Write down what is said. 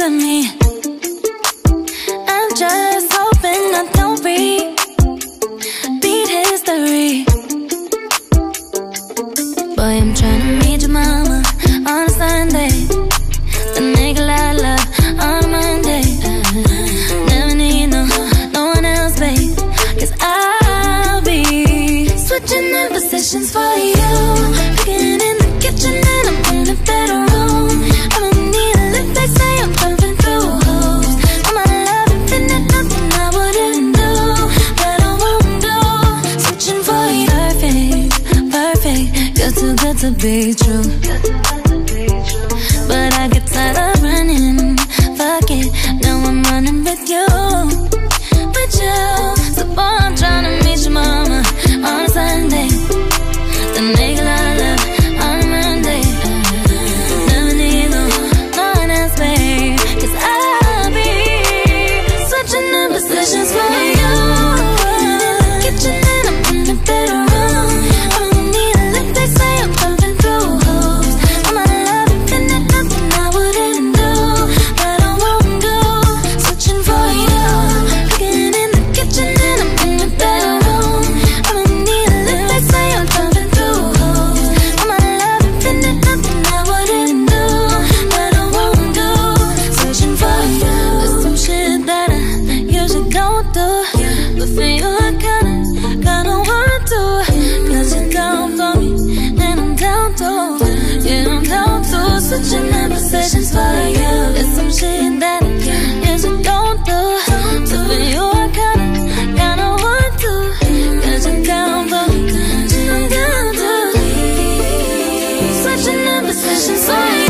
to me. I'm just hoping I don't repeat history. Boy, I'm trying to meet your mama on a Sunday, the nigga I love on a Monday. Never need no one else, babe, 'cause I'll be switching in positions for you. Cooking in the kitchen and I'm in the bedroom. I don't need a lift, they say I'm pumping through holes. All my love infinite, nothing I wouldn't do, that I won't do. Switching for you, perfect, perfect. You're too good to be true. But I get tired of running, fuck it, now I'm running with you. With you, so boy, I'm trying to meet your mama on a Sunday, the nigga I love on a Monday. Never need no one else, babe, 'cause I'll be switching in positions for you. In the kitchen and I'm in the bedroom. I don't need a lift, they say I'm pumping through holes. All my love infinite, nothing I wouldn't do, that I won't do. Switching for you. Cooking in the kitchen and I'm in the bedroom. I don't need a lift, they say I'm pumping through holes. All my love infinite, nothing I wouldn't do, that I won't do. Switching for you. There's some shit that I usually don't do, but for you I kinda want to. 'Cause you're down for me and I'm down too. Yeah, I'm down to switching in positions for you. There's some shit that I usually don't do, so for you I kinda want to. 'Cause you're down for me and I'm down too. Switching in positions for you.